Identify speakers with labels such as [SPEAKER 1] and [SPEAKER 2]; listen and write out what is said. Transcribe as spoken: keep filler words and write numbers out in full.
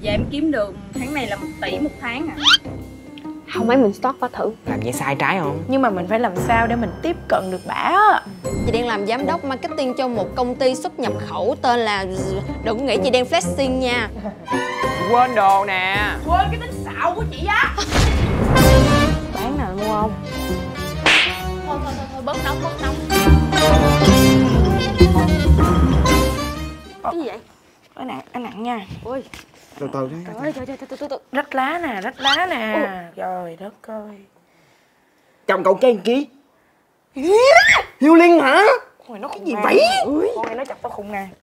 [SPEAKER 1] Dạ em kiếm được tháng này là một tỷ một tháng à.
[SPEAKER 2] Không mấy mình start qua thử.
[SPEAKER 3] Làm vậy sai trái không?
[SPEAKER 4] Nhưng mà mình phải làm sao để mình tiếp cận được bả á.
[SPEAKER 2] Chị đang làm giám đốc marketing cho một công ty xuất nhập khẩu tên là... Đừng nghĩ chị đang flexing nha.
[SPEAKER 3] Quên đồ nè.
[SPEAKER 4] Quên cái tính xạo của chị á. Bán nào mua không?
[SPEAKER 1] Thôi thôi thôi, thôi bớt nóng bớt nóng.
[SPEAKER 4] Cái gì vậy? Cái nặng, cái nặng nha. Ui.
[SPEAKER 5] Từ từ đi.
[SPEAKER 2] Trời ơi, trời trời trời trời.
[SPEAKER 4] Rách lá nè, rách lá nè. Trời đất ơi.
[SPEAKER 5] Chồng cậu Trang ký. Hiếu Linh hả?
[SPEAKER 4] Con này nó
[SPEAKER 5] Cái gì vậy?
[SPEAKER 4] Con này nó chọc tao khùng nè.